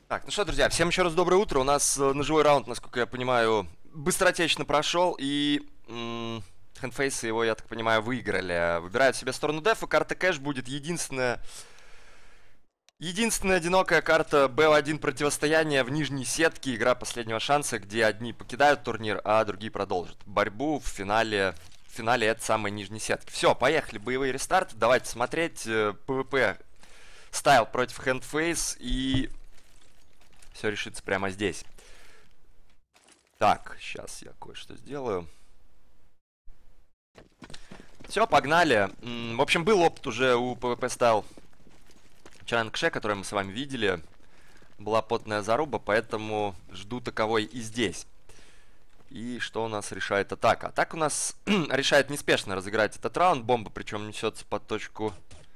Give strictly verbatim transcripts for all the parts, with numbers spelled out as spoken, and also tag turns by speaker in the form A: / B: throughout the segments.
A: Так, ну что, друзья, всем еще раз доброе утро. У нас э, ножевой раунд, насколько я понимаю, быстротечно прошел. И м, Handface его, я так понимаю, выиграли. Выбирают себе сторону дефа. Карта кэш будет единственная... Единственная одинокая карта бэ один противостояния в нижней сетке. Игра последнего шанса, где одни покидают турнир, а другие продолжат борьбу в финале... В финале этой самой нижней сетки. Все, поехали, боевые рестарты. Давайте смотреть. Э, PvP Стайл против Handface. И... Все решится прямо здесь. Так, сейчас я кое-что сделаю. Все, погнали. В общем, был опыт уже у PvP Style Чанкше, который мы с вами видели. Была потная заруба, поэтому жду таковой и здесь. И что у нас решает атака? Атака у нас решает неспешно разыграть этот раунд. Бомба, причем несется под точку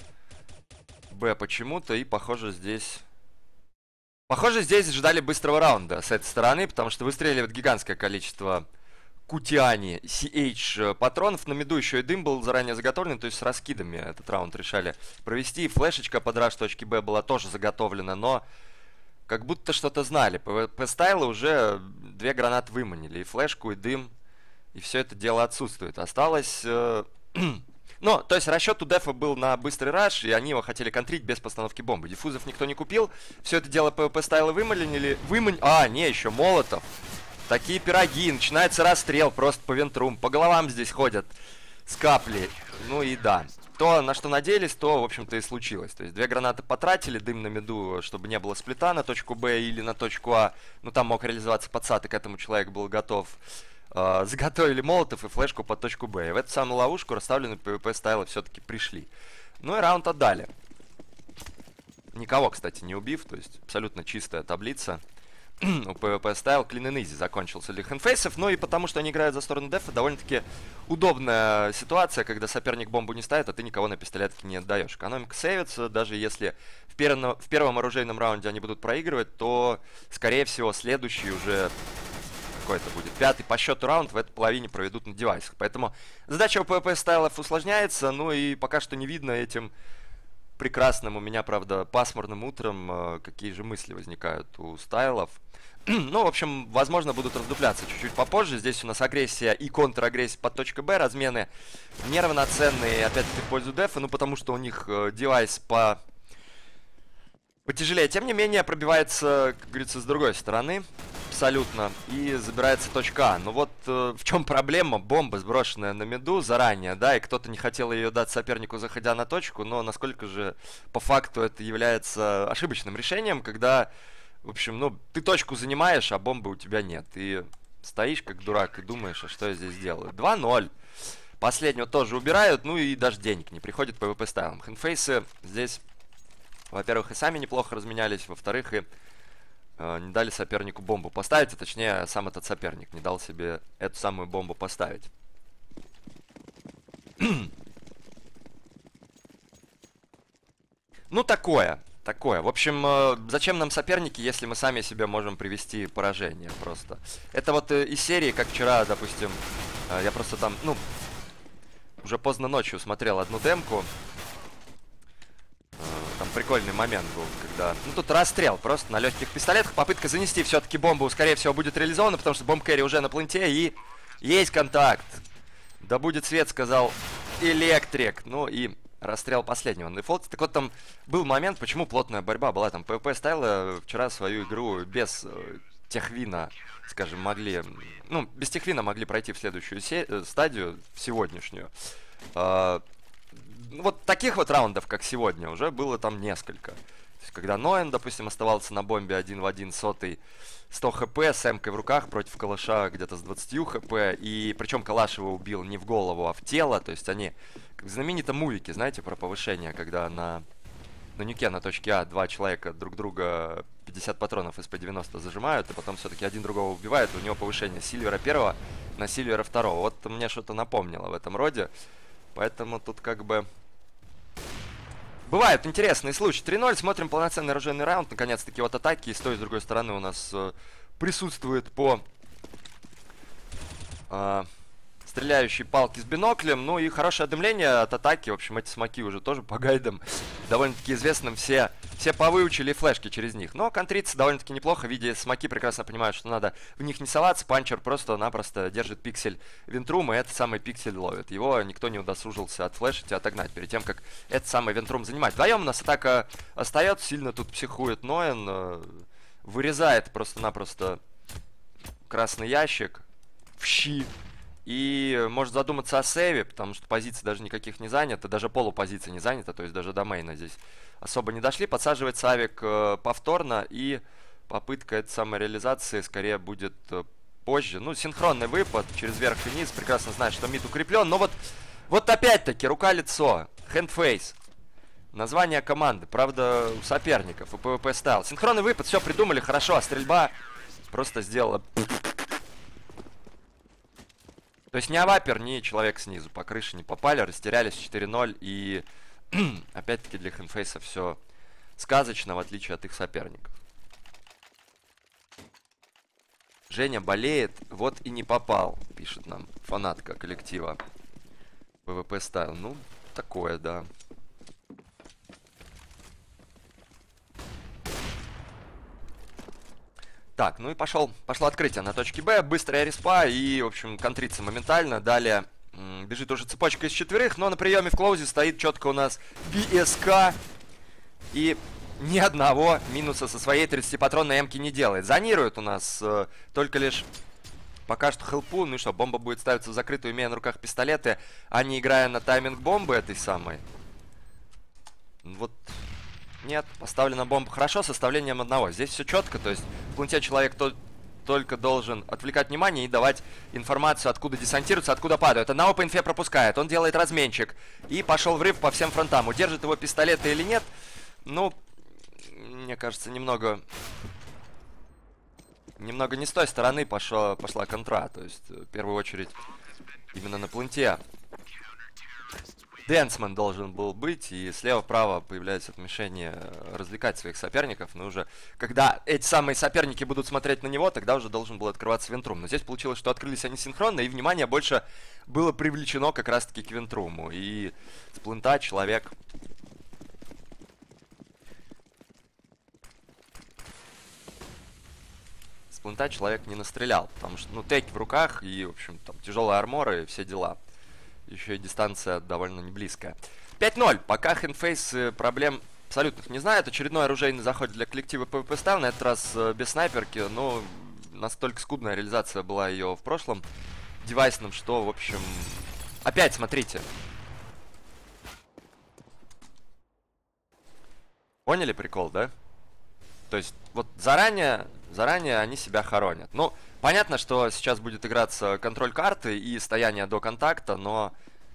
A: Б почему-то. И, похоже, здесь... Похоже, здесь ждали быстрого раунда с этой стороны, потому что выстреливает гигантское количество Кутиани си эйч патронов. На миду еще и дым был заранее заготовлен, то есть с раскидами этот раунд решали провести. Флешечка под раш точки Б была тоже заготовлена, но как будто что-то знали. PvP Style уже две гранаты выманили, и флешку, и дым, и все это дело отсутствует. Осталось... Э Ну, то есть расчет у дефа был на быстрый раш, и они его хотели контрить без постановки бомбы. Диффузов никто не купил. Все это дело PvP Style выманили. Вымань... А, не, еще молотов. Такие пироги. Начинается расстрел просто по вентрум. По головам здесь ходят с капли. Ну и да. То, на что надеялись, то, в общем-то, и случилось. То есть две гранаты потратили, дым на миду, чтобы не было сплита на точку Б или на точку А. Ну, там мог реализоваться подсад, и к этому человек был готов. Uh, заготовили молотов и флешку под точку Б. И в эту самую ловушку расставленные PvP Style все-таки пришли. Ну и раунд отдали. Никого, кстати, не убив. То есть абсолютно чистая таблица. У PvP Style Clean and Easy закончился для Handface'ов. Ну и потому что они играют за сторону дефа, довольно-таки удобная ситуация, когда соперник бомбу не ставит, а ты никого на пистолетке не отдаешь. Экономика сейвится. Даже если в, первом, в первом оружейном раунде они будут проигрывать, то, скорее всего, следующий уже... Какой-то будет пятый по счету раунд в этой половине проведут на девайсах. Поэтому задача у PvP стайлов усложняется. Ну и пока что не видно этим прекрасным у меня, правда, пасмурным утром, какие же мысли возникают у стайлов. Ну, в общем, возможно, будут раздупляться чуть-чуть попозже. Здесь у нас агрессия и контрагрессия под точкой Б. Размены неравноценные, опять-таки, в пользу дефа. Ну, потому что у них девайс по... потяжелее. Тем не менее, пробивается, как говорится, с другой стороны. Абсолютно. И забирается точка А. Ну вот э, в чем проблема. Бомба, сброшенная на миду заранее, да, и кто-то не хотел ее дать сопернику, заходя на точку, но насколько же по факту это является ошибочным решением, когда, в общем, ну, ты точку занимаешь, а бомбы у тебя нет. И стоишь как дурак и думаешь, а что я здесь делаю. два ноль. Последнего тоже убирают, ну и даже денег не приходит по PvP стайлам. Handface'ы здесь, во-первых, и сами неплохо разменялись, во-вторых, и не дали сопернику бомбу поставить, а точнее сам этот соперник не дал себе эту самую бомбу поставить. Ну такое, такое. В общем, зачем нам соперники, если мы сами себе можем привести поражение просто. Это вот из серии, как вчера, допустим, я просто там, ну, уже поздно ночью смотрел одну демку. Там прикольный момент был, когда... Ну, тут расстрел просто на легких пистолетах. Попытка занести все-таки бомбу, скорее всего, будет реализована, потому что бомб-кэрри уже на пленте, и есть контакт. Да будет свет, сказал Электрик. Ну, и расстрел последнего на дефолте. Так вот, там был момент, почему плотная борьба была. Там PvP Style вчера свою игру без э, техвина, скажем, могли... Ну, без техвина могли пройти в следующую стадию, в сегодняшнюю. Э Вот таких вот раундов, как сегодня, уже было там несколько. То есть, когда Ноэн, допустим, оставался на бомбе один в один, сотый, сто хп, с эмкой в руках против калаша где-то с двадцатью хп. И причем калаш его убил не в голову, а в тело. То есть они, как в знаменитом мувике, знаете, про повышение, когда на, на нюке на точке А два человека друг друга пятьдесят патронов из пэ девяносто зажимают, и потом все-таки один другого убивает, у него повышение с Сильвера первого на Сильвера второго. Вот мне что-то напомнило в этом роде. Поэтому тут как бы... Бывают интересные случаи. три ноль, смотрим полноценный оружейный раунд. Наконец-таки вот атаки. И с той, и с другой стороны у нас э, присутствует по э, стреляющей палке с биноклем. Ну и хорошее дымление от атаки. В общем, эти смоки уже тоже по гайдам довольно-таки известным, все, все повыучили флешки через них. Но контриться довольно-таки неплохо, видя смоки, прекрасно понимают, что надо в них не соваться. Панчер просто-напросто держит пиксель Вентрум, и этот самый пиксель ловит. Его никто не удосужился отфлешить и отогнать перед тем, как этот самый Вентрум занимать. Вдвоем у нас атака остается, сильно тут психует Ноэн, вырезает просто-напросто красный ящик в щи. И может задуматься о сейве, потому что позиции даже никаких не заняты, даже полупозиции не занята, то есть даже до мейна здесь особо не дошли. Подсаживается авик э, повторно, и попытка этой самой реализации скорее будет э, позже. Ну, синхронный выпад через верх и низ, прекрасно знает, что мид укреплен, но вот, вот опять-таки рука-лицо, хэндфейс. Название команды, правда, у соперников, у пэ вэ пэ Style. Синхронный выпад, все придумали хорошо, а стрельба просто сделала... То есть ни Авапер, ни человек снизу по крыше не попали, растерялись четыре ноль, и опять-таки для Хэндфейса все сказочно, в отличие от их соперников. Женя болеет, вот и не попал, пишет нам фанатка коллектива пэ вэ пэ Style. Ну, такое, да. Так, ну и пошел, пошло открытие на точке Б, быстрая респа и, в общем, контрится моментально. Далее м, бежит уже цепочка из четверых, но на приеме в клоузе стоит четко у нас би эс ка. И ни одного минуса со своей тридцатипатронной эмки не делает. Зонирует у нас э, только лишь пока что хелпу. Ну и что, бомба будет ставиться в закрытую, имея на руках пистолеты, а не играя на тайминг бомбы этой самой. Вот... Нет, поставлена бомба хорошо, с составлением одного. Здесь все четко, то есть в планете человек то, только должен отвлекать внимание и давать информацию, откуда десантируются, откуда падают. Одного по инфе пропускает, он делает разменчик. И пошел врыв по всем фронтам. Удержит его пистолеты или нет, ну, мне кажется, немного... Немного не с той стороны пошла, пошла контра. То есть, в первую очередь, именно на планете Дэнсман должен был быть, и слева-право появляется отмешение развлекать своих соперников. Но уже, когда эти самые соперники будут смотреть на него, тогда уже должен был открываться Вентрум. Но здесь получилось, что открылись они синхронно, и внимание больше было привлечено как раз-таки к Вентруму. И с плента человек... С плента человек не настрелял, потому что, ну, теки в руках, и, в общем, там, тяжелые арморы, и все дела. Еще и дистанция довольно не близкая. пять ноль. Пока Хэндфейс проблем абсолютных не знает. Очередной оружейный заход для коллектива пэ вэ пэ Style. На этот раз э, без снайперки. Но настолько скудная реализация была ее в прошлом девайсном, что, в общем... Опять, смотрите. Поняли прикол, да? То есть, вот заранее, заранее они себя хоронят. Ну, понятно, что сейчас будет играться контроль карты и стояние до контакта, но...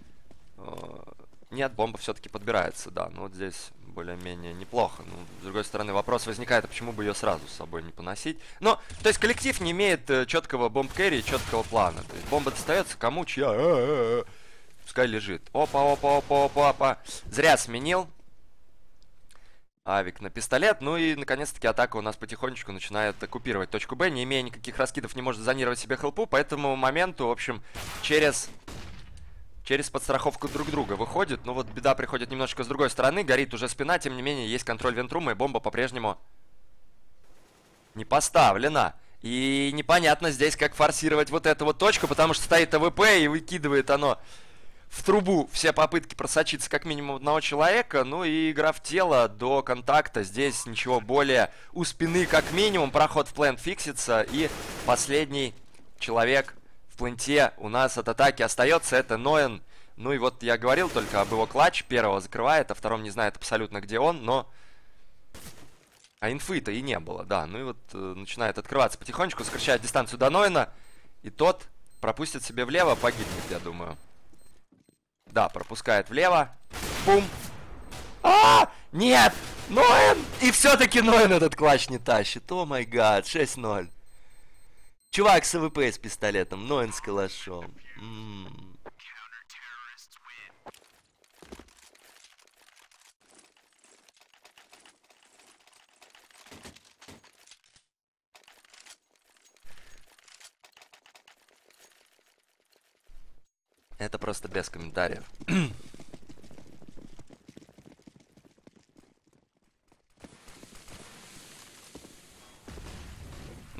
A: Э, нет, бомба все-таки подбирается, да. Ну, вот здесь более-менее неплохо. Ну, с другой стороны, вопрос возникает, а почему бы ее сразу с собой не поносить? Ну, то есть, коллектив не имеет э, четкого бомб-кэрри, четкого плана. То есть, бомба достается кому, чья... А-а-а-а. Пускай лежит. Опа, опа, опа, опа, опа. Зря сменил. Авик на пистолет. Ну и, наконец-таки, атака у нас потихонечку начинает оккупировать точку Б. Не имея никаких раскидов, не может зонировать себе хелпу. По этому моменту, в общем, через... Через подстраховку друг друга выходит. Ну вот беда приходит немножечко с другой стороны. Горит уже спина. Тем не менее, есть контроль Вентрума. И бомба по-прежнему не поставлена. И непонятно здесь, как форсировать вот эту вот точку. Потому что стоит а вэ пэ и выкидывает оно... в трубу все попытки просочиться как минимум одного человека. Ну и игра в тело до контакта. Здесь ничего более. У спины как минимум. Проход в плент фиксится. И последний человек в пленте у нас от атаки остается. Это Ноэн. Ну и вот я говорил только об его клатч. Первого закрывает, а втором не знает абсолютно где он. Но... А инфы-то и не было, да. Ну и вот э, начинает открываться потихонечку. Сокращает дистанцию до Ноэна. И тот пропустит себе влево. Погибнет, я думаю. Да, пропускает влево. Бум. А, нет! Ноэн! И все-таки Ноэн этот клатч не тащит. О май гад, шесть ноль. Чувак с а вэ пэ с пистолетом, Ноэн с калашом. М-м. Это просто без комментариев.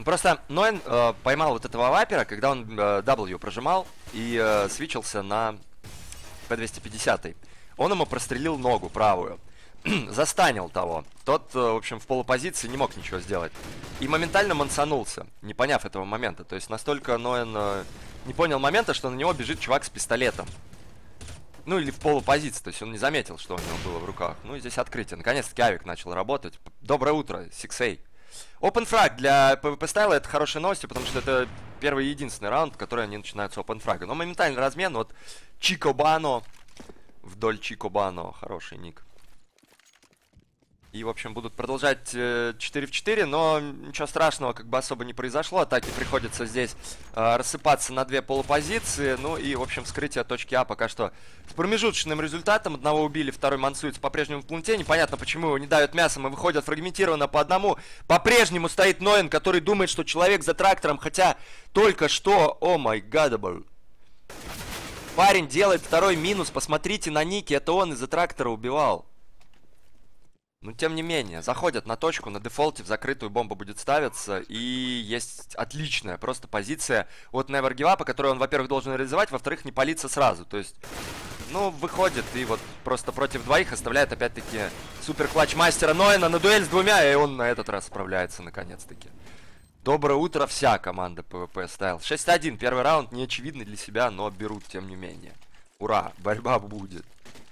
A: просто Ноэн э, поймал вот этого вапера, когда он э, W прожимал и э, свичился на пэ двести пятьдесят. Он ему прострелил ногу правую. Застанил того. Тот, в общем, в полупозиции не мог ничего сделать. И моментально мансанулся, не поняв этого момента. То есть настолько Ноэн э, не понял момента, что на него бежит чувак с пистолетом. Ну или в полупозиции, то есть он не заметил, что у него было в руках. Ну и здесь открытие. Наконец-таки Авик начал работать. Доброе утро, сикс эй. Open фраг для пэ вэ пэ стайла это хорошая новость, потому что это первый и единственный раунд, в который они начинают с open фрага. Но моментальный размен, вот Чикобано, вдоль Чикобано, хороший ник. И, в общем, будут продолжать э, четыре в четыре, но ничего страшного как бы особо не произошло. Атаки приходится здесь э, рассыпаться на две полупозиции. Ну и, в общем, вскрытие точки А пока что с промежуточным результатом. Одного убили, второй мансуется по-прежнему в планте. Непонятно, почему его не давят мясом и выходят фрагментированно по одному. По-прежнему стоит Ноэн, который думает, что человек за трактором, хотя только что... О май гадабл. Парень делает второй минус. Посмотрите на ники, это он из-за трактора убивал. Но тем не менее, заходят на точку, на дефолте в закрытую бомба будет ставиться. И есть отличная просто позиция от Never Give Up, которую он, во-первых, должен реализовать, во-вторых, не палиться сразу. То есть, ну, выходит и вот просто против двоих оставляет опять-таки супер клатч мастера Ноэна на дуэль с двумя, и он на этот раз справляется наконец-таки. Доброе утро, вся команда пэ вэ пэ Style. шесть один, первый раунд, не очевидный для себя, но берут тем не менее. Ура, борьба будет.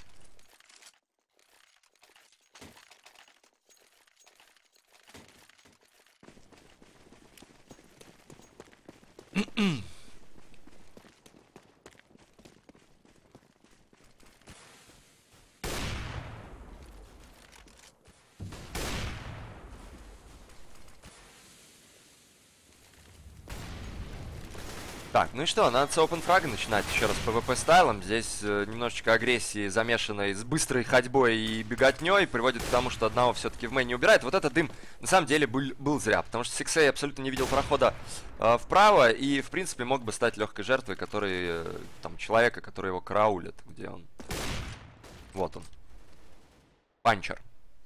A: Так, ну и что, надо с open фрага начинать еще раз пэ вэ пэ стайлом. Здесь э, немножечко агрессии, замешанной с быстрой ходьбой и беготней, приводит к тому, что одного все-таки в мейн не убирает. Вот этот дым на самом деле был, был зря, потому что сикс эй абсолютно не видел прохода э, вправо и, в принципе, мог бы стать легкой жертвой, который, э, там, человека, который его караулит, где он. Вот он. Панчер.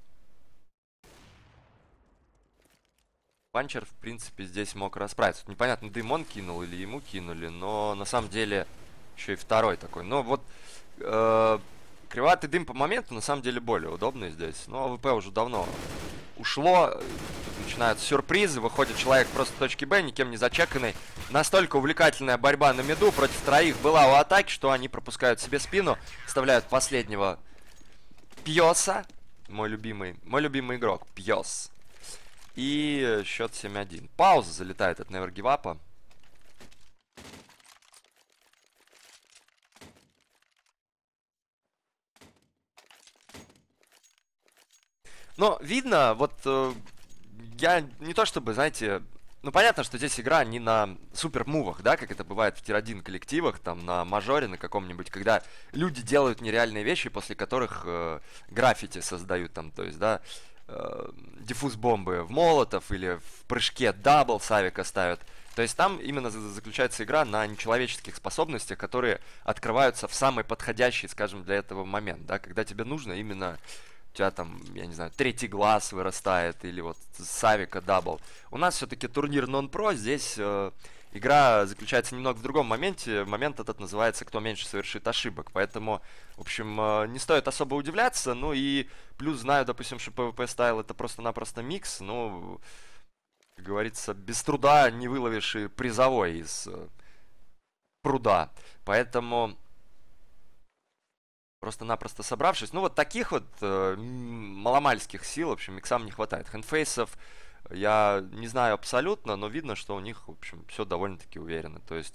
A: Панчер, в принципе, здесь мог расправиться. Непонятно, дым он кинул или ему кинули, но на самом деле еще и второй такой. Но вот э, криватый дым по моменту на самом деле более удобный здесь. Но АВП уже давно ушло. Тут начинаются сюрпризы. Выходит человек просто в точке Б, никем не зачеканный. Настолько увлекательная борьба на миду против троих была у атаки, что они пропускают себе спину. Вставляют последнего Пьоса. Мой любимый, мой любимый игрок. Пьос. И счет семь один. Пауза залетает от Never Give Up. Но видно, вот э, я не то чтобы, знаете, ну понятно, что здесь игра не на супер мувах, да, как это бывает в тир один коллективах, там на мажоре на каком-нибудь, когда люди делают нереальные вещи, после которых э, граффити создают там, то есть, да, диффуз бомбы в молотов или в прыжке дабл с авика ставят. То есть там именно заключается игра на нечеловеческих способностях, которые открываются в самый подходящий, скажем, для этого момент, да, когда тебе нужно именно, у тебя там, я не знаю, третий глаз вырастает или вот с авика дабл. У нас все-таки турнир нон-про, здесь э, игра заключается немного в другом моменте. Момент этот называется «Кто меньше совершит ошибок». Поэтому, в общем, не стоит особо удивляться. Ну и плюс знаю, допустим, что пэ вэ пэ стайл это просто-напросто микс. Ну, как говорится, без труда не выловишь и призовой из пруда. Поэтому, просто-напросто собравшись, ну вот таких вот э, маломальских сил, в общем, миксам не хватает. Хэндфейсов я не знаю абсолютно, но видно, что у них, в общем, все довольно-таки уверенно. То есть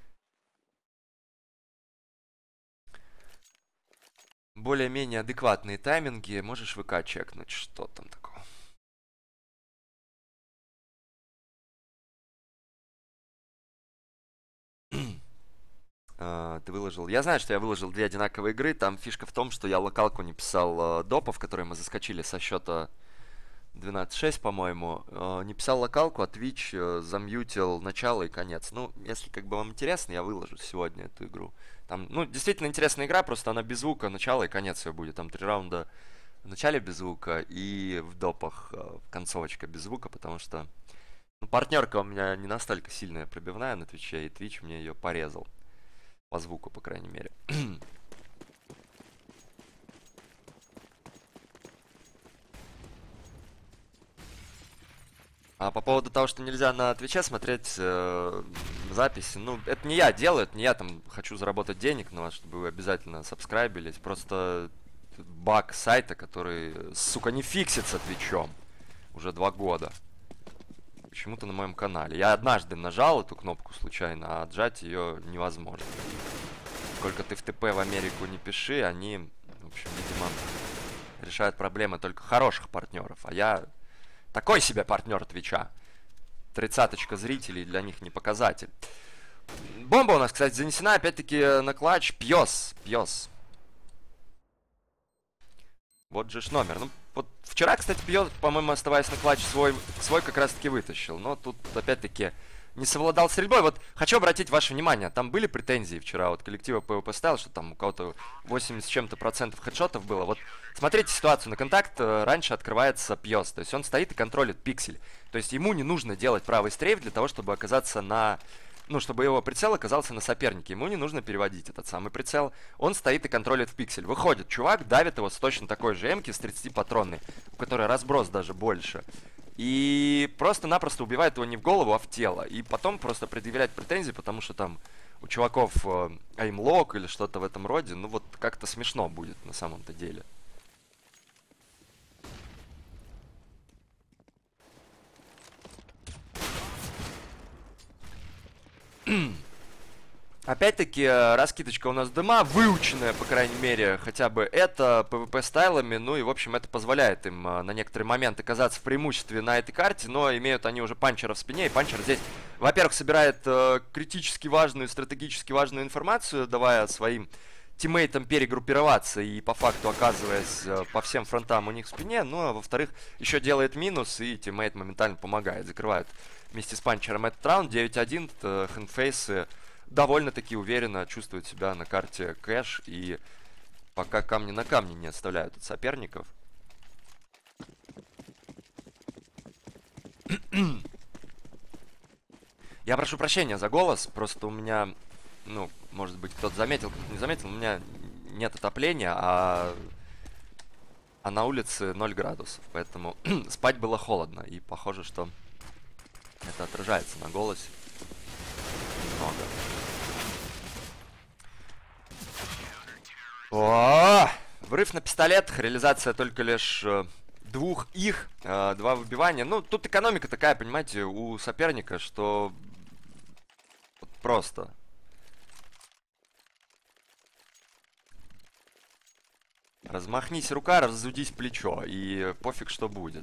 A: более-менее адекватные тайминги. Можешь ВК чекнуть, что там такого. Uh, ты выложил. Я знаю, что я выложил две одинаковые игры. Там фишка в том, что я локалку не писал uh, допов, которые мы заскочили со счета двенадцать шесть, по-моему. Uh, не писал локалку, а Twitch uh, замьютил начало и конец. Ну, если как бы вам интересно, я выложу сегодня эту игру. Там, ну, действительно интересная игра, просто она без звука, начало и конец ее будет. Там три раунда в начале без звука и в допах uh, концовочка без звука, потому что Ну, партнерка у меня не настолько сильная пробивная на Твиче, и Твич мне ее порезал. По звуку, по крайней мере. А по поводу того, что нельзя на Твиче смотреть э, записи, ну, это не я делаю, это не я там хочу заработать денег на вас, чтобы вы обязательно сабскрайбились. Просто баг сайта, который, сука, не фиксится Твичом уже два года. Почему-то на моем канале. Я однажды нажал эту кнопку случайно, а отжать ее невозможно. Сколько ты в ТП в Америку не пиши, они, в общем, видимо, решают проблемы только хороших партнеров. А я такой себе партнер Твича. Тридцаточка зрителей для них не показатель. Бомба у нас, кстати, занесена опять-таки на клатч. Пьес, пьес. Вот же ж номер. Ну, вот вчера, кстати, Пьес, по-моему, оставаясь на клатч, свой, свой как раз-таки вытащил. Но тут, опять-таки, не совладал с стрельбой. Вот хочу обратить ваше внимание, там были претензии вчера от коллектива PvP Style, что там у кого-то восемьдесят с чем-то процентов хедшотов было. Вот смотрите ситуацию. На контакт раньше открывается Пьес. То есть он стоит и контролит пиксель. То есть ему не нужно делать правый стрейф для того, чтобы оказаться на... Ну, чтобы его прицел оказался на сопернике. Ему не нужно переводить этот самый прицел. Он стоит и контролит в пиксель. Выходит чувак, давит его с точно такой же эмки, с тридцатипатронной, у которой разброс даже больше. И просто-напросто убивает его не в голову, а в тело. И потом просто предъявлять претензии, потому что там у чуваков э, аймлок или что-то в этом роде. Ну, вот как-то смешно будет на самом-то деле. Опять-таки, раскидочка у нас дыма, выученная, по крайней мере, хотя бы это PvP стайлами, ну и, в общем, это позволяет им на некоторые моменты оказаться в преимуществе на этой карте, но имеют они уже панчера в спине, и панчер здесь, во-первых, собирает э, критически важную, стратегически важную информацию, давая своим тиммейтам перегруппироваться и, по факту, оказываясь э, по всем фронтам у них в спине, ну, а во-вторых, еще делает минус, и тиммейт моментально помогает, закрывают вместе с панчером этот раунд, девять один, э, хэндфейсы довольно-таки уверенно чувствуют себя на карте кэш, и пока камни на камне не оставляют от соперников. Я прошу прощения за голос, просто у меня, ну, может быть, кто-то заметил, кто-то не заметил, у меня нет отопления, а, а на улице ноль градусов, поэтому спать было холодно, и похоже, что это отражается на голосе немного. О, врыв на пистолетах, реализация только лишь э, двух их, э, два выбивания. Ну, тут экономика такая, понимаете, у соперника, что вот просто. Размахнись рука, разудись плечо, и пофиг, что будет.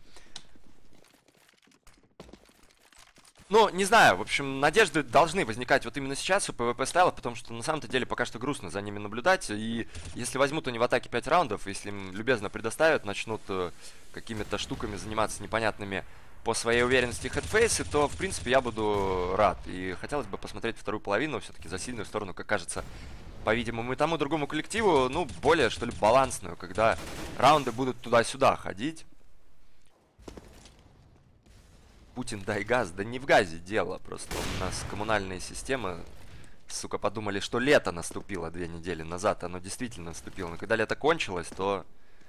A: Ну, не знаю, в общем, надежды должны возникать вот именно сейчас у PvP стайлов, потому что на самом-то деле пока что грустно за ними наблюдать. И если возьмут они в атаке пять раундов, если им любезно предоставят, начнут э, какими-то штуками заниматься непонятными по своей уверенности хедфейсы, то, в принципе, я буду рад. И хотелось бы посмотреть вторую половину все-таки за сильную сторону, как кажется, по-видимому, и тому другому коллективу, ну, более, что ли, балансную, когда раунды будут туда-сюда ходить. Путин, дай газ. Да не в газе дело. Просто у нас коммунальные системы, сука, подумали, что лето наступило две недели назад. Оно действительно наступило. Но когда лето кончилось, то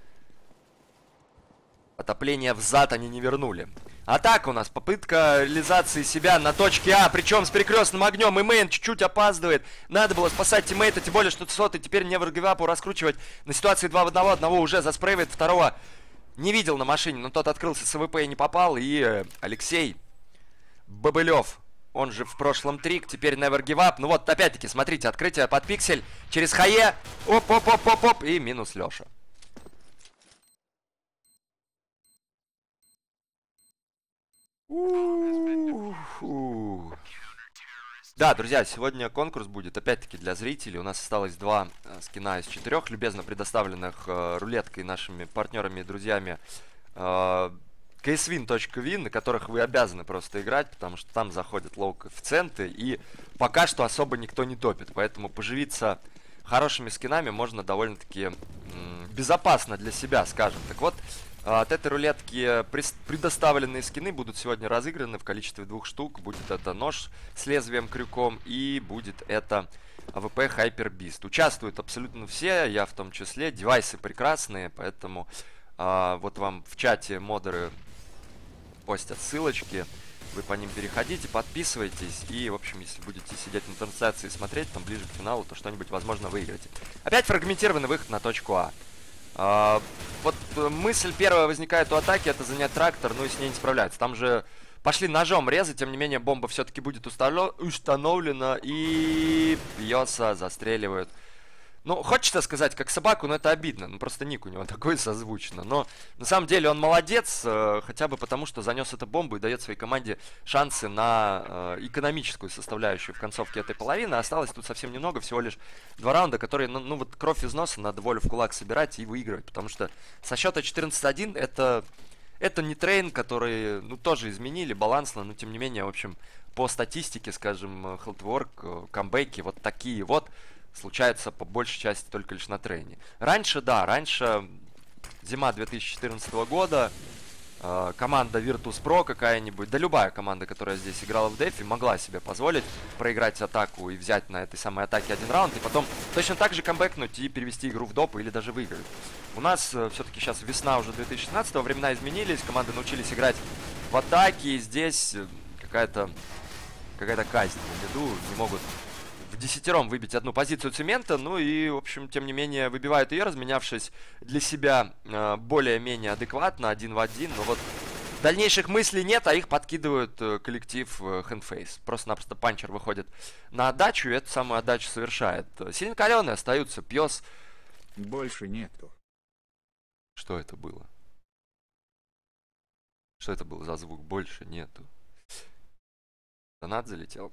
A: отопление взад они не вернули. А так у нас попытка реализации себя на точке А, причем с перекрестным огнем. И мейн чуть-чуть опаздывает. Надо было спасать тиммейта, тем более, что сотый теперь не в гивапу раскручивать. На ситуации два в одного. Одного уже заспрейвает, второго не видел на машине, но тот открылся с АВП и не попал. И э, Алексей Бобылев, он же в прошлом трик, теперь never give up. Ну вот, опять-таки, смотрите, открытие под пиксель через хае. Оп-оп-оп-оп-оп. И минус Леша. У-у-у. Да, друзья, сегодня конкурс будет, опять-таки, для зрителей. У нас осталось два э, скина из четырех, любезно предоставленных э, рулеткой нашими партнерами и друзьями э, кейсвин точка ви, на которых вы обязаны просто играть, потому что там заходят лоу-коэффициенты, и пока что особо никто не топит. Поэтому поживиться хорошими скинами можно довольно-таки безопасно для себя, скажем. Так вот, От этой рулетки предоставленные скины будут сегодня разыграны в количестве двух штук. Будет это нож с лезвием крюком и будет это а вэ пэ Hyper Beast. Участвуют абсолютно все, я в том числе. Девайсы прекрасные, поэтому а, вот вам в чате модеры постят ссылочки. Вы по ним переходите, подписывайтесь. И, в общем, если будете сидеть на трансляции и смотреть, там ближе к финалу, то что-нибудь, возможно, выиграете. Опять фрагментированный выход на точку А. А, вот мысль первая возникает у атаки, это занять трактор, ну и с ней не справляется. Там же пошли ножом резать, тем не менее бомба все-таки будет установлена, и Пьоса застреливают. Ну, хочется сказать, как собаку, но это обидно. Ну, просто ник у него такой созвучно. Но на самом деле он молодец, э, хотя бы потому, что занес эту бомбу и дает своей команде шансы на э, экономическую составляющую в концовке этой половины. Осталось тут совсем немного, всего лишь два раунда, которые, ну, ну вот кровь из носа, надо волю в кулак собирать и выигрывать. Потому что со счета четырнадцать один это, это не трейн, который, ну, тоже изменили балансно, но тем не менее, в общем, по статистике, скажем, Healthwork, камбэки, вот такие вот, случается по большей части только лишь на трейне. Раньше, да, раньше, зима две тысячи четырнадцатого года, э, команда Virtus.pro какая-нибудь, да любая команда, которая здесь играла в дефе, могла себе позволить проиграть атаку и взять на этой самой атаке один раунд, и потом точно так же камбэкнуть и перевести игру в доп или даже выиграть. У нас э, все-таки сейчас весна уже две тысячи шестнадцатого, времена изменились, команды научились играть в атаке, и здесь какая-то какая-то казнь на виду, не могут в десятером выбить одну позицию цемента, ну и, в общем, тем не менее, выбивают ее, разменявшись для себя э, более-менее адекватно, один в один, но вот дальнейших мыслей нет, а их подкидывают э, коллектив э, Handface. Просто-напросто панчер выходит на отдачу, и эту самую отдачу совершает. Сильно каленые остаются, Пьос.
B: Больше нету.
A: Что это было? Что это был за звук? Больше нету. Донат залетел.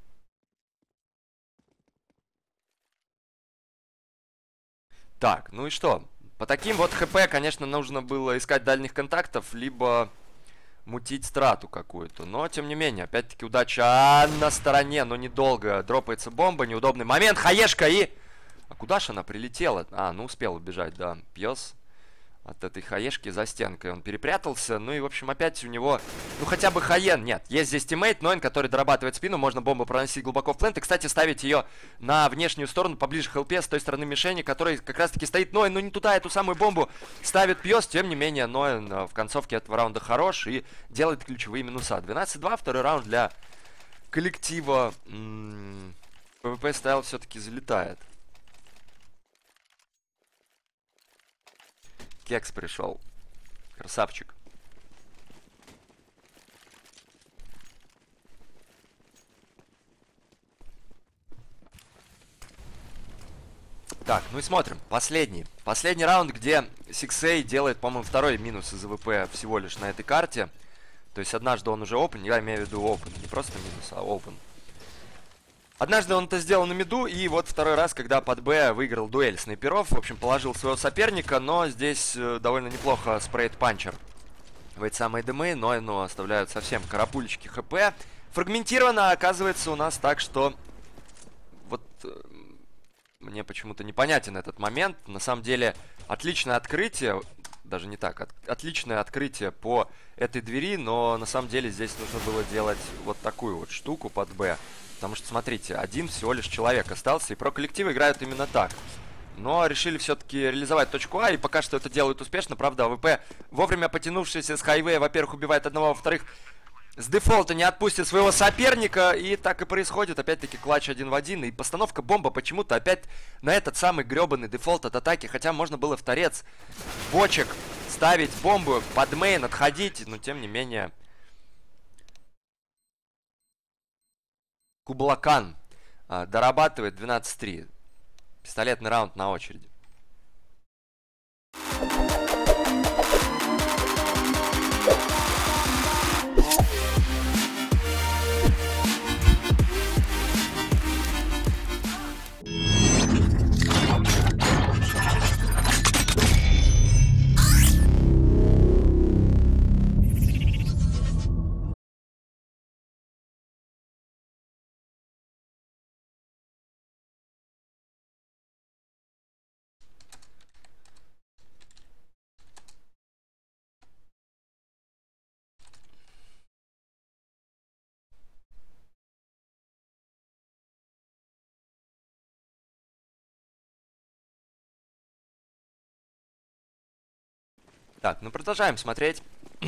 A: Так, ну и что? По таким вот хп, конечно, нужно было искать дальних контактов, либо мутить страту какую-то. Но, тем не менее, опять-таки удача на стороне, но недолго. Дропается бомба, неудобный момент, хаешка и... А куда же она прилетела? А, ну успел убежать, да. Пьес от этой хаешки за стенкой. Он перепрятался, ну и, в общем, опять у него, ну, хотя бы хаен. Нет, есть здесь тиммейт, Ноин, который дорабатывает спину. Можно бомбу проносить глубоко в плент. И, кстати, ставить ее на внешнюю сторону, поближе к хелпе, с той стороны мишени, которой как раз-таки стоит Ноин. Но не туда эту самую бомбу ставит Пьес. Тем не менее, Ноин в концовке этого раунда хорош и делает ключевые минуса. двенадцать два, второй раунд для коллектива. М-м, PvP Style все-таки залетает. Кекс пришел. Красавчик. Так, ну и смотрим. Последний. Последний раунд, где Sixay делает, по-моему, второй минус из АВП всего лишь на этой карте. То есть однажды он уже open, я имею в виду open. Не просто минус, а open. Однажды он это сделал на миду, и вот второй раз, когда под Б выиграл дуэль снайперов, в общем, положил своего соперника, но здесь э, довольно неплохо спрейт панчер в эти самые дымы, но ну, оставляют совсем карапульчики хп. Фрагментировано оказывается у нас так, что вот э, мне почему-то непонятен этот момент. На самом деле, отличное открытие, даже не так, от, отличное открытие по этой двери, но на самом деле здесь нужно было делать вот такую вот штуку под Б. Потому что, смотрите, один всего лишь человек остался, и про-коллективы играют именно так. Но решили все-таки реализовать точку А, и пока что это делают успешно. Правда, АВП, вовремя потянувшийся с хайвея, во-первых, убивает одного, во-вторых, с дефолта не отпустит своего соперника. И так и происходит, опять-таки, клатч один в один. И постановка бомба почему-то опять на этот самый гребаный дефолт от атаки. Хотя можно было в торец бочек ставить бомбу, под мейн отходить, но тем не менее... Кублакан а, дорабатывает двенадцать три. Пистолетный раунд на очереди. Так, ну продолжаем смотреть.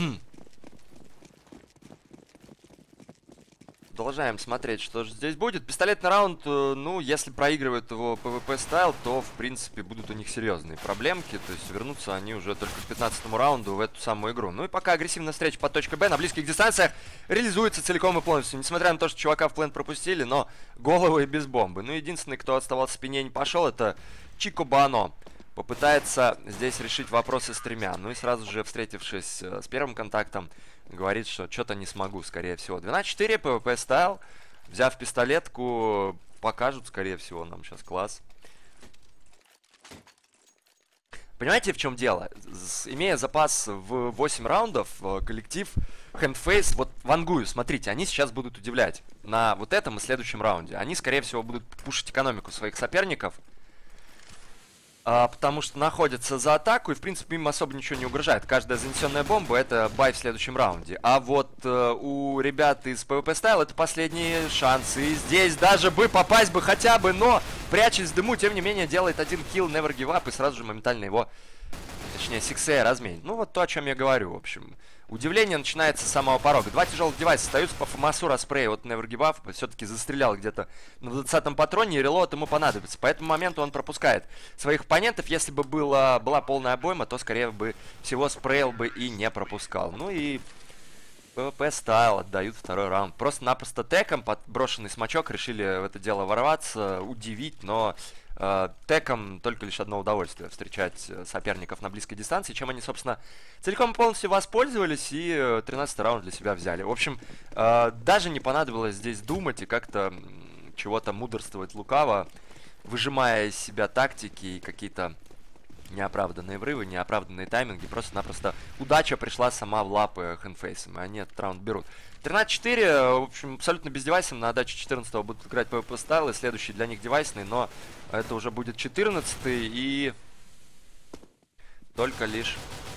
A: Продолжаем смотреть, что же здесь будет. Пистолетный раунд, ну, если проигрывают его PvP стайл, то, в принципе, будут у них серьезные проблемки. То есть вернутся они уже только к пятнадцатому раунду в эту самую игру. Ну и пока агрессивная встреча под точкой Б на близких дистанциях реализуется целиком и полностью. Несмотря на то, что чувака в плент пропустили, но головы и без бомбы. Ну, единственный, кто оставался в спине и не пошел, это Чико Бано. Попытается здесь решить вопросы с тремя. Ну и сразу же, встретившись с первым контактом, говорит, что что-то не смогу, скорее всего. двенадцать четыре, PvP стайл. Взяв пистолетку, покажут, скорее всего, нам сейчас класс. Понимаете, в чем дело? С, имея запас в восемь раундов, коллектив Handface, вот вангую, смотрите, они сейчас будут удивлять на вот этом и следующем раунде. Они, скорее всего, будут пушить экономику своих соперников. А, потому что находятся за атаку и, в принципе, им особо ничего не угрожает. Каждая занесенная бомба — это бай в следующем раунде. А вот э, у ребят из PvP Style это последние шансы. И здесь даже бы попасть бы хотя бы, но, прячась в дыму, тем не менее, делает один килл, never give up, и сразу же моментально его, точнее, сиксей разменит. Ну, вот то, о чем я говорю, в общем. Удивление начинается с самого порога. Два тяжелых девайса остаются по ФАМАСу, распрей. Вот Never Give Up все-таки застрелял где-то на двадцатом патроне, и релот ему понадобится. По этому моменту он пропускает своих оппонентов. Если бы было, была полная обойма, то, скорее бы всего, спрейл бы и не пропускал. Ну и PvP Style отдают второй раунд. Просто-напросто теком под брошенный смачок решили в это дело ворваться, удивить, но... Uh, теком только лишь одно удовольствие — встречать соперников на близкой дистанции, чем они, собственно, целиком и полностью воспользовались и тринадцатый раунд для себя взяли. В общем, uh, даже не понадобилось здесь думать и как-то чего-то мудрствовать лукаво, выжимая из себя тактики и какие-то неоправданные врывы, неоправданные тайминги. Просто-напросто удача пришла сама в лапы Handface, и они этот раунд берут. тринадцать четыре, в общем, абсолютно без девайсов. На отдаче четырнадцатого будут играть PvP стайл, и следующий для них девайсный, но это уже будет четырнадцатый, и только лишь...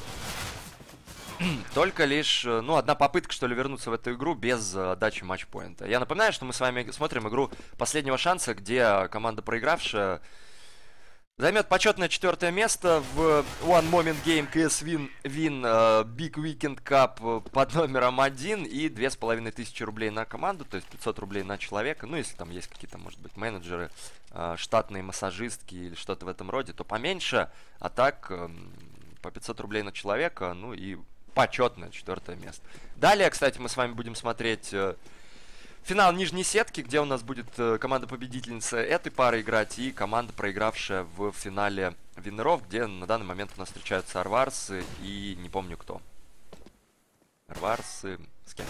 A: только лишь, ну, одна попытка, что ли, вернуться в эту игру без отдачи матчпоинта. Я напоминаю, что мы с вами смотрим игру последнего шанса, где команда, проигравшая, займет почетное четвертое место в One Moment Game си эс Win, Win uh, Big Weekend Cup под номером один и две с половиной тысячи рублей на команду, то есть пятьсот рублей на человека. Ну, если там есть какие-то, может быть, менеджеры, uh, штатные массажистки или что-то в этом роде, то поменьше, а так uh, по пятьсот рублей на человека, ну и почетное четвертое место. Далее, кстати, мы с вами будем смотреть... Uh, финал нижней сетки, где у нас будет э, команда-победительница этой пары играть и команда, проигравшая в финале виннеров, где на данный момент у нас встречаются Арварсы и не помню кто. Арварсы с кем-то.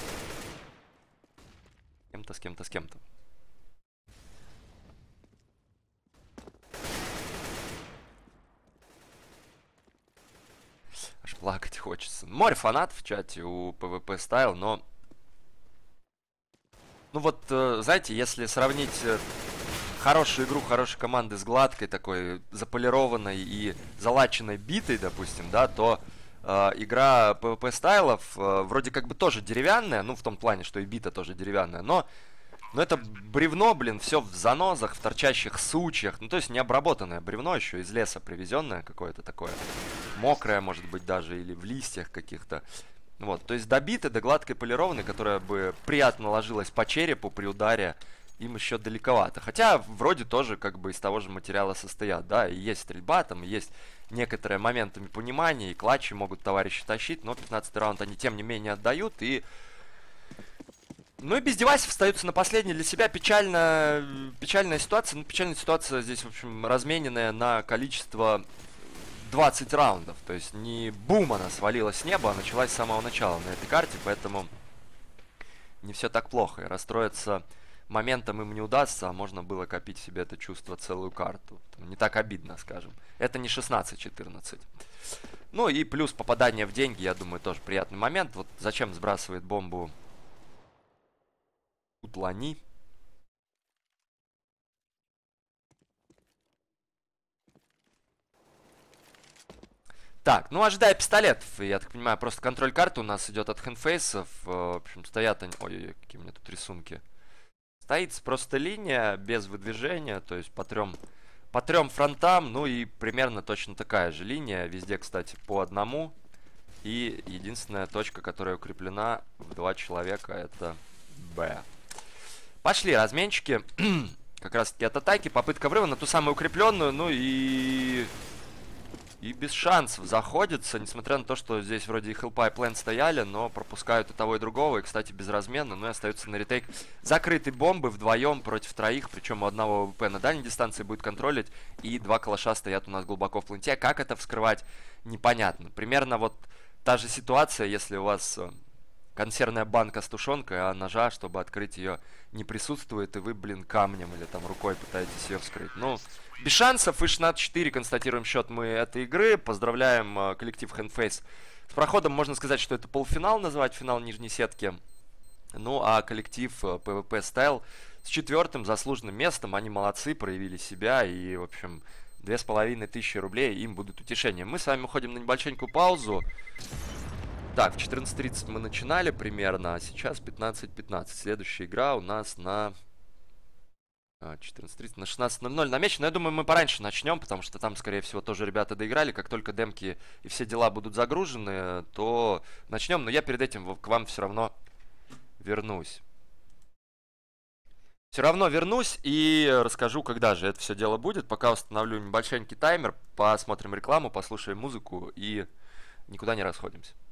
A: С кем-то, с кем-то, с кем-то. Аж плакать хочется. Море фанатов в чате у PvP Style, но... Ну вот, э, знаете, если сравнить э, хорошую игру хорошей команды с гладкой, такой заполированной и залаченной битой, допустим, да, то э, игра PvP стайлов э, вроде как бы тоже деревянная, ну в том плане, что и бита тоже деревянная, но, но это бревно, блин, все в занозах, в торчащих сучьях, ну то есть необработанное бревно, еще из леса привезенное какое-то такое, мокрое, может быть, даже, или в листьях каких-то. Вот, то есть добитой, до гладкой полированной, которая бы приятно ложилась по черепу при ударе, им еще далековато. Хотя вроде тоже как бы из того же материала состоят, да, и есть стрельба, там и есть некоторые моментами понимания, и клатчи могут товарищи тащить, но пятнадцатый раунд они тем не менее отдают, и... Ну и без девайсов остаются на последний. Для себя печально... печальная ситуация, ну печальная ситуация здесь, в общем, размененная на количество... двадцать раундов, то есть не бум она свалилась с неба, а началась с самого начала на этой карте, поэтому не все так плохо, и расстроиться моментом им не удастся, а можно было копить в себе это чувство целую карту. Не так обидно, скажем. Это не шестнадцать четырнадцать. Ну и плюс попадание в деньги, я думаю, тоже приятный момент. Вот зачем сбрасывает бомбу Утлани? Так, ну ожидая пистолетов, я так понимаю, просто контроль карты у нас идет от Handface'ов. В общем, стоят они... Ой-ой-ой, какие у меня тут рисунки. Стоит просто линия, без выдвижения, то есть по трем, по трем фронтам, ну и примерно точно такая же линия. Везде, кстати, по одному. И единственная точка, которая укреплена в два человека, это Б. Пошли разменчики. Как раз таки от атаки. Попытка врыва на ту самую укрепленную. Ну и... И без шансов заходится. Несмотря на то, что здесь вроде и хелпа и плент стояли, но пропускают и того, и другого. И, кстати, безразменно. Ну и остаются на ретейк закрытые бомбы вдвоем против троих. Причем у одного ВП на дальней дистанции будет контролить. И два калаша стоят у нас глубоко в пленте. Как это вскрывать, непонятно. Примерно вот та же ситуация, если у вас... консервная банка с тушенкой, а ножа, чтобы открыть ее, не присутствует, и вы, блин, камнем или там рукой пытаетесь ее вскрыть. Ну, без шансов. И шестнадцать четыре констатируем счет мы этой игры. Поздравляем э, коллектив Handface с проходом. Можно сказать, что это полуфинал, называть финал нижней сетки. Ну, а коллектив э, пи ви пи Style с четвертым заслуженным местом. Они молодцы, проявили себя, и, в общем, две с половиной тысячи рублей им будут утешением. Мы с вами уходим на небольшенькую паузу. Так, в четырнадцать тридцать мы начинали примерно, а сейчас пятнадцать пятнадцать. Следующая игра у нас на четырнадцать тридцать, на шестнадцать ноль ноль намечена. Но я думаю, мы пораньше начнем, потому что там, скорее всего, тоже ребята доиграли. Как только демки и все дела будут загружены, то начнем. Но я перед этим к вам все равно вернусь. Все равно вернусь и расскажу, когда же это все дело будет. Пока установлю небольшенький таймер, посмотрим рекламу, послушаем музыку и никуда не расходимся.